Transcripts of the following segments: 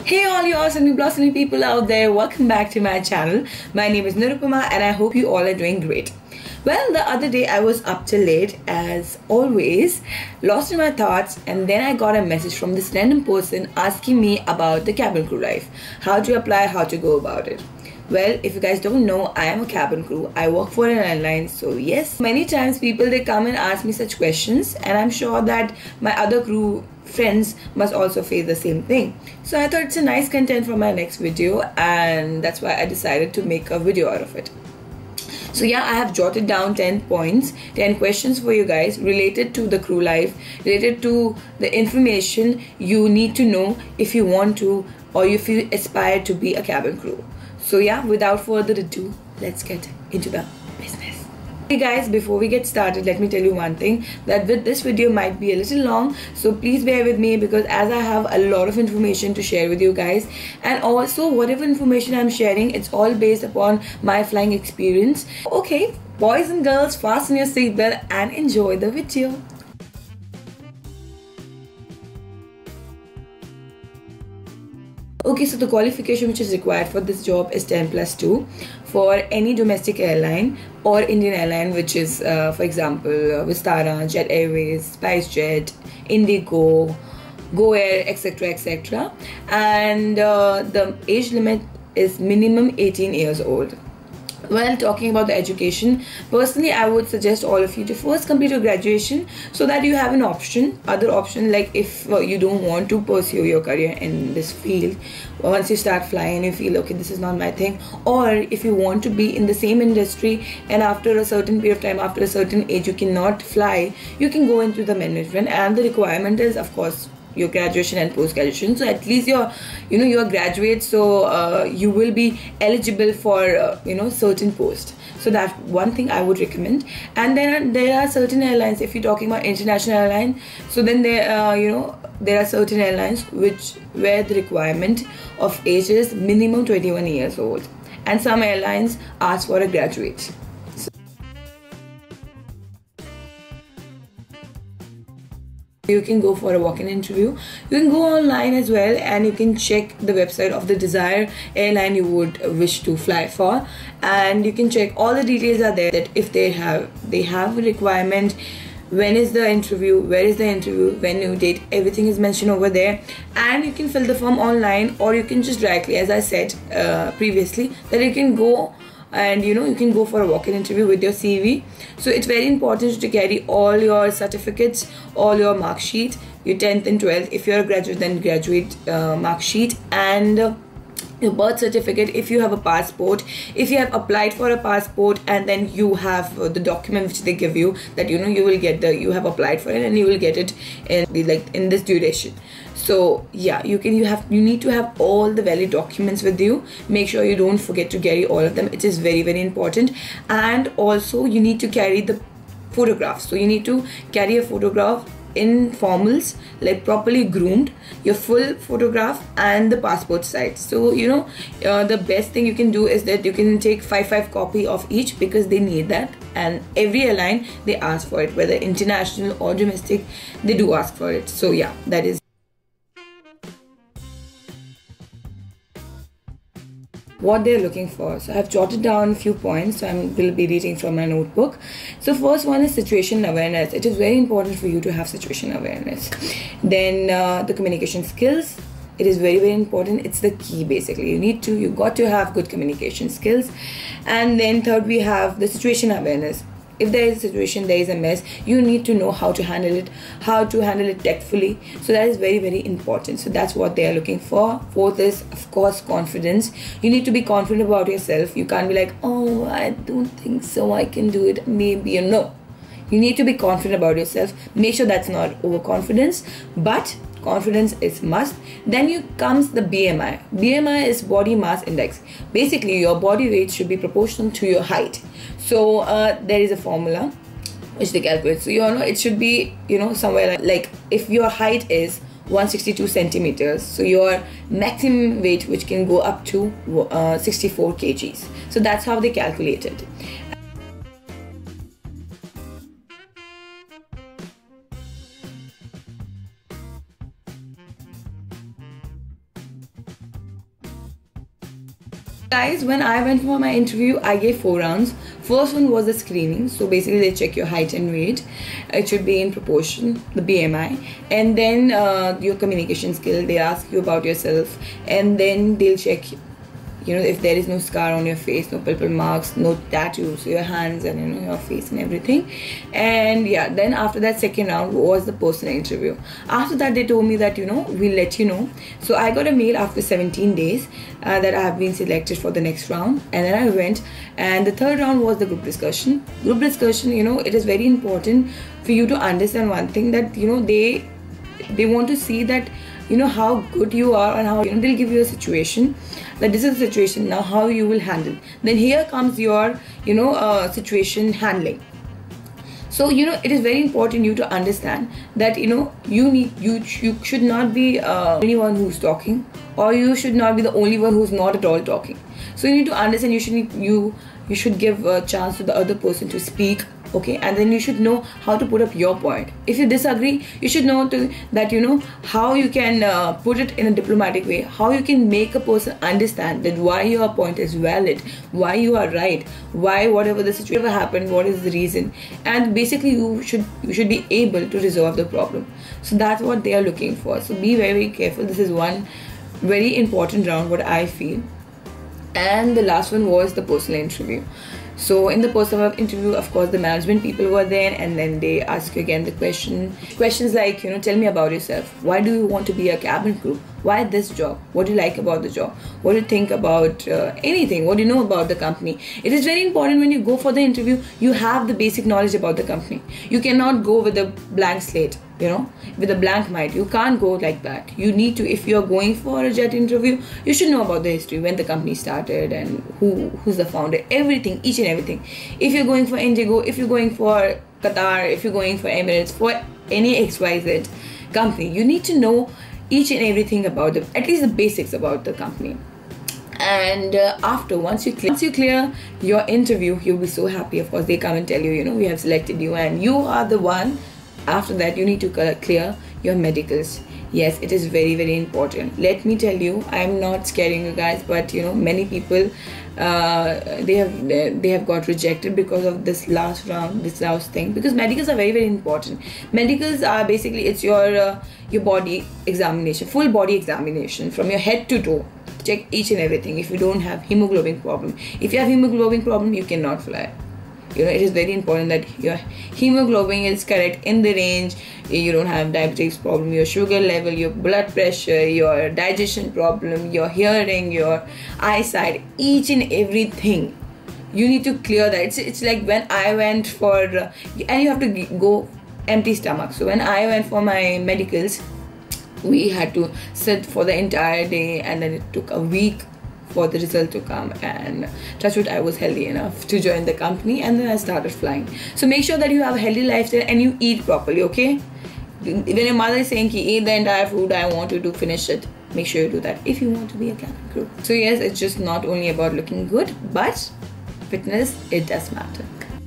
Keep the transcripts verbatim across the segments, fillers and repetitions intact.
Hey all you awesome new blossoming people out there, welcome back to my channel. My name is Nirupama and I hope you all are doing great. Well, the other day I was up till late as always, lost in my thoughts, and then I got a message from this random person asking me about the cabin crew life. How to apply, how to go about it. Well, if you guys don't know, I am a cabin crew. I work for an airline, so yes. Many times people, they come and ask me such questions, and I'm sure that my other crew friends must also face the same thing. So I thought it's a nice content for my next video, and that's why I decided to make a video out of it. So yeah, I have jotted down ten points, ten questions for you guys related to the crew life, related to the information you need to know if you want to or if you aspire to be a cabin crew. So yeah, without further ado, let's get into the business. Hey guys, before we get started, let me tell you one thing, that with this video might be a little long, so please bear with me because as I have a lot of information to share with you guys, and also whatever information I'm sharing, it's all based upon my flying experience. Okay, boys and girls, fasten your seatbelt and enjoy the video. Okay, so the qualification which is required for this job is ten plus two for any domestic airline or Indian airline, which is uh, for example uh, Vistara, Jet Airways, SpiceJet, Indigo, Go Air, etc, etc, and uh, the age limit is minimum eighteen years old. Well, talking about the education, personally I would suggest all of you to first complete your graduation so that you have an option, other option, like if uh, you don't want to pursue your career in this field, once you start flying you feel okay, this is not my thing, or if you want to be in the same industry and after a certain period of time, after a certain age you cannot fly, you can go into the management, and the requirement is of course your graduation and post-graduation. So at least you're you know you're graduate, so uh, you will be eligible for uh, you know certain post. So that's one thing I would recommend. And then there are certain airlines, if you're talking about international airline, so then there uh, you know there are certain airlines which where the requirement of age is minimum twenty-one years old, and some airlines ask for a graduate. You can go for a walk-in interview. You can go online as well and you can check the website of the desired airline you would wish to fly for, and you can check all the details are there, that if they have they have a requirement, when is the interview, where is the interview, venue, date, everything is mentioned over there. And you can fill the form online, or you can just directly, as I said uh, previously, that you can go and you know you can go for a walk-in interview with your C V. So it's very important to carry all your certificates, all your mark sheet, your tenth and twelfth, if you're a graduate then graduate uh, mark sheet, and uh, your birth certificate, if you have a passport, if you have applied for a passport, and then you have uh, the document which they give you, that you know you will get the you have applied for it and you will get it in the like in this duration. So yeah, you can you have you need to have all the valid documents with you. Make sure you don't forget to carry all of them. It is very very important. And also you need to carry the photographs. So you need to carry a photograph in formals, like properly groomed, your full photograph and the passport size. So you know uh, the best thing you can do is that you can take five five copy of each, because they need that, and every airline they ask for it, whether international or domestic, they do ask for it. So yeah, that is what they're looking for. So I've jotted down a few points, so I will be reading from my notebook. So first one is situation awareness. It is very important for you to have situation awareness. Then uh, the communication skills. It is very very important. It's the key basically. You need to, you got to have good communication skills. And then third we have the situation awareness. If there is a situation, there is a mess, you need to know how to handle it, how to handle it tactfully. So that is very very important. So that's what they are looking for. Fourth is of course confidence. You need to be confident about yourself. You can't be like, oh, I don't think so, I can do it, maybe, you know. You need to be confident about yourself. Make sure that's not overconfidence, but confidence is must. Then you comes the B M I. B M I is body mass index. Basically your body weight should be proportional to your height. So uh, there is a formula which they calculate. So you know it should be you know somewhere like, like if your height is one hundred sixty-two centimeters, so your maximum weight which can go up to uh, sixty-four kgs. So that's how they calculate it. Guys, when I went for my interview, I gave four rounds. First one was the screening. So basically they check your height and weight. It should be in proportion, the B M I. And then uh, your communication skill. They ask you about yourself. And then they'll check, you know, if there is no scar on your face, no pimple marks, no tattoos, your hands and, you know, your face and everything. And yeah, then after that second round was the personal interview. After that they told me that, you know, we'll let you know. So I got a mail after seventeen days uh, that I have been selected for the next round. And then I went, and the third round was the group discussion. Group discussion, you know, it is very important for you to understand one thing, that, you know, they they want to see that, you know, how good you are, and how, you know, they'll give you a situation that this is the situation, now how you will handle. Then here comes your, you know, uh, situation handling. So, you know, it is very important you to understand that, you know, you need you you should not be uh, anyone who's talking, or you should not be the only one who's not at all talking. So you need to understand, you should need, you you should give a chance to the other person to speak. Okay, and then you should know how to put up your point. If you disagree, you should know to, that, you know, how you can uh, put it in a diplomatic way, how you can make a person understand that why your point is valid, why you are right, why whatever the situation happened, what is the reason. And basically you should you should be able to resolve the problem. So that's what they are looking for. So be very, very careful. This is one very important round, what I feel. And the last one was the personal interview. So in the personal interview, of course, the management people were there, and then they ask you again the question questions like, you know, tell me about yourself. Why do you want to be a cabin crew? Why this job? What do you like about the job? What do you think about uh, anything? What do you know about the company? It is very important when you go for the interview, you have the basic knowledge about the company. You cannot go with a blank slate, you know, with a blank mind. You can't go like that. You need to, if you're going for a jet interview, you should know about the history, when the company started and who who's the founder, everything, each and everything. If you're going for Indigo, if you're going for Qatar, if you're going for Emirates, for any X Y Z company, you need to know each and everything about them, at least the basics about the company. And uh, after, once you clear, once you clear your interview, you'll be so happy. Of course, they come and tell you, you know, we have selected you, and you are the one. After that, you need to clear your medicals. Yes, it is very, very important. Let me tell you, I'm not scaring you guys, but, you know, many people uh, they have they have got rejected because of this last round, this last thing. Because medicals are very, very important. Medicals are basically, it's your uh, your body examination, full body examination from your head to toe. Check each and everything. If you don't have hemoglobin problem, if you have hemoglobin problem, you cannot fly. You know, it is very important that your hemoglobin is correct in the range. You don't have diabetes problem, your sugar level, your blood pressure, your digestion problem, your hearing, your eyesight, each and everything. You need to clear that. It's, it's like when I went for, uh, and you have to go empty stomach. So when I went for my medicals, we had to sit for the entire day, and then it took a week for the result to come, and touch wood, I was healthy enough to join the company, and then I started flying. So make sure that you have a healthy lifestyle and you eat properly, okay? When your mother is saying, eat the entire food, I want you to finish it, make sure you do that if you want to be a cabin crew. So yes, it's just not only about looking good, but fitness, it does matter.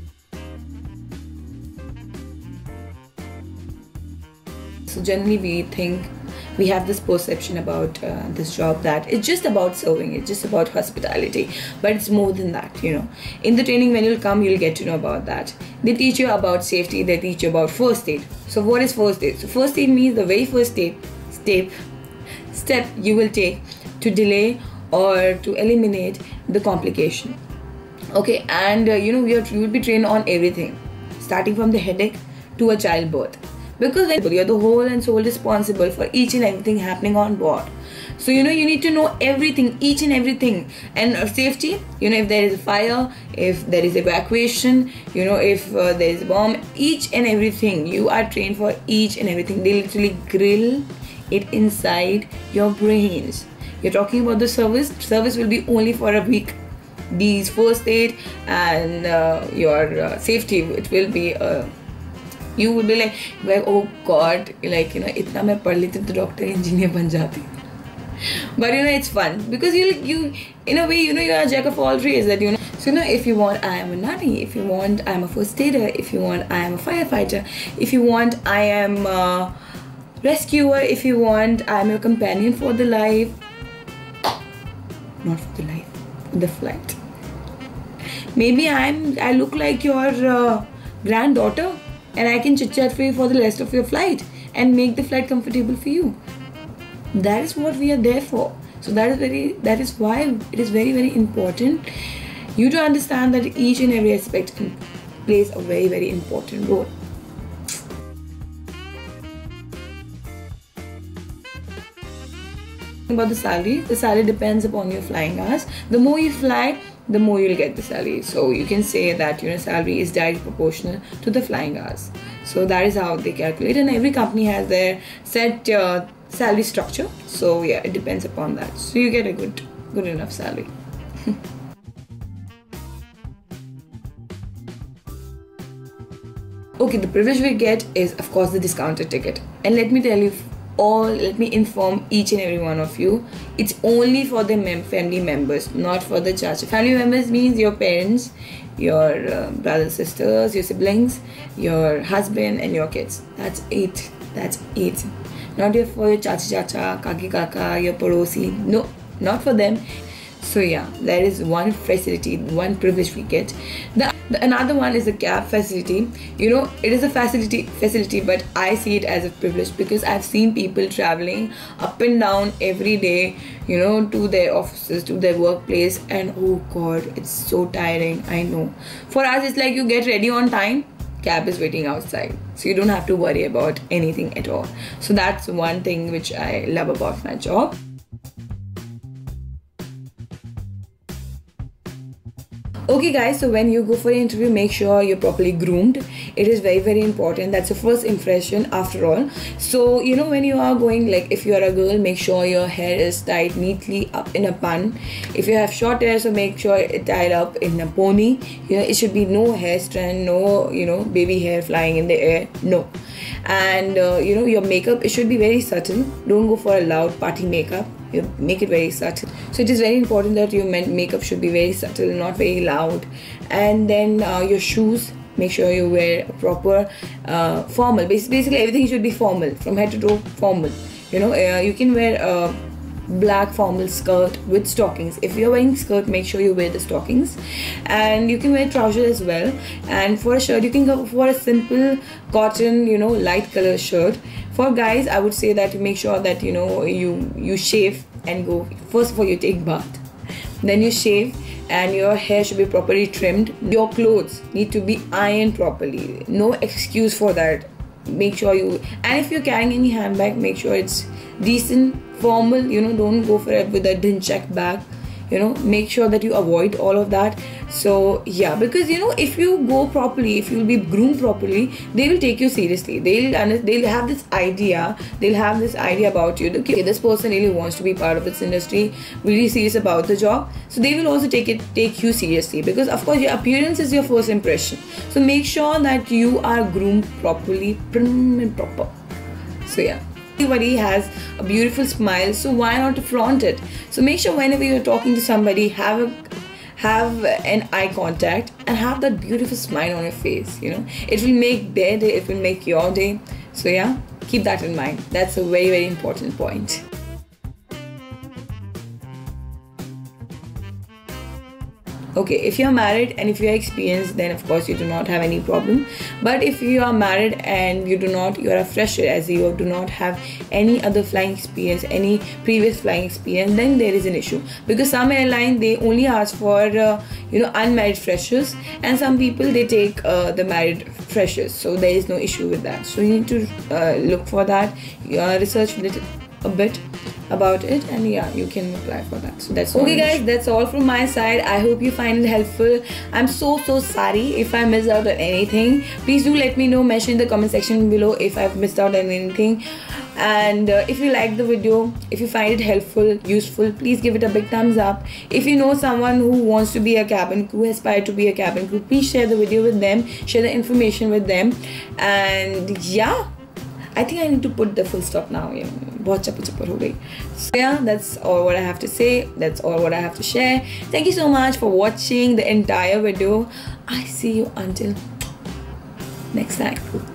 So generally we think, we have this perception about uh, this job that it's just about serving, it's just about hospitality, but it's more than that, you know. In the training, when you'll come, you'll get to know about that. They teach you about safety, they teach you about first aid. So what is first aid? So first aid means the very first step, step, step you will take to delay or to eliminate the complication. Okay, and uh, you know, we are, you will be trained on everything, starting from the headache to a childbirth. Because you're the whole and sole responsible for each and everything happening on board. So, you know, you need to know everything, each and everything. And uh, safety, you know, if there is a fire, if there is evacuation, you know, if uh, there is a bomb, each and everything. You are trained for each and everything. They literally grill it inside your brains. You're talking about the service. Service will be only for a week. These first aid and uh, your uh, safety, it will be a... Uh, you will be like, like, oh God, like, you know, itna main padh leti to doctor, engineer ban jati. But you know, it's fun because you, you, in a way, you know, you're a jack of all trades. That, you know, so you know, if you want, I am a nanny. If you want, I am a first aider. If you want, I am a firefighter. If you want, I am a rescuer. If you want, I am your companion for the life. Not for the life, the flight. Maybe I'm I look like your uh, granddaughter, and I can chit chat for you for the rest of your flight and make the flight comfortable for you. That is what we are there for. So that is very that is why it is very very important you to understand that each and every aspect plays a very very important role. About the salary, the salary depends upon your flying hours. The more you fly, the more you'll get the salary. So you can say that, you know, salary is directly proportional to the flying hours. So that is how they calculate, and every company has their set uh, salary structure. So yeah, it depends upon that. So you get a good good enough salary. Okay, the privilege we get is of course the discounted ticket, and let me tell you all let me inform each and every one of you, it's only for the mem family members, not for the chacha. Family members means your parents, your uh, brothers, sisters, your siblings, your husband and your kids. That's it. That's it. Not your for your chacha chacha, kaki kaka, your parosi. No, not for them. So yeah, there is one facility, one privilege we get. The, the another one is the cab facility. You know, it is a facility facility, but I see it as a privilege because I've seen people traveling up and down every day, you know, to their offices, to their workplace, and oh god, it's so tiring. I know. For us, it's like you get ready on time, cab is waiting outside, so you don't have to worry about anything at all. So that's one thing which I love about my job. Okay guys, so when you go for an interview, make sure you're properly groomed. It is very very important. That's the first impression after all. So you know, when you are going, like if you are a girl, make sure your hair is tied neatly up in a bun. If you have short hair, so make sure it tied up in a pony. You know, it should be no hair strand, no, you know, baby hair flying in the air, no. And uh, you know, your makeup, it should be very subtle. Don't go for a loud party makeup. You make it very subtle. So it is very important that your makeup should be very subtle, not very loud. And then uh, your shoes, make sure you wear a proper uh, formal. Basically, basically everything should be formal, from head to toe formal. You know, uh, you can wear a black formal skirt with stockings. If you're wearing skirt, make sure you wear the stockings. And you can wear trousers as well. And for a shirt, you can go for a simple cotton, you know, light color shirt. For guys, I would say that you make sure that, you know, you you shave and go. First of all, you take bath, then you shave, and your hair should be properly trimmed. Your clothes need to be ironed properly. No excuse for that. Make sure you, and if you're carrying any handbag, make sure it's decent, formal. You know, don't go for it with a dinchak bag. You know, make sure that you avoid all of that. So yeah, because you know, if you go properly, if you'll be groomed properly, they will take you seriously. They'll and they'll have this idea. They'll have this idea about you. Okay, this person really wants to be part of this industry, really serious about the job. So they will also take it, take you seriously, because of course your appearance is your first impression. So make sure that you are groomed properly, prim and proper. So yeah. Everybody has a beautiful smile, so why not to flaunt it? So make sure whenever you're talking to somebody, have a have an eye contact and have that beautiful smile on your face. You know, it will make their day, it will make your day. So yeah, keep that in mind. That's a very very important point. Okay, if you're married and if you're experienced, then of course you do not have any problem. But if you are married and you do not, you are a fresher, as you do not have any other flying experience, any previous flying experience, then there is an issue. Because some airline, they only ask for uh, you know, unmarried freshers, and some people they take uh, the married freshers. So there is no issue with that. So you need to uh, look for that, uh, research a bit about it, and yeah, you can apply for that. So that's okay guys, that's all from my side. I hope you find it helpful. I'm so so sorry if I missed out on anything. Please do let me know, mention in the comment section below if I've missed out on anything. And uh, if you like the video, if you find it helpful, useful, please give it a big thumbs up. If you know someone who wants to be a cabin crew, aspire to be a cabin crew, please share the video with them, share the information with them. And yeah, I think I need to put the full stop now. You know, bahut chappa chappa ho gayi. So yeah, that's all what I have to say. That's all what I have to share. Thank you so much for watching the entire video. I see you until next time.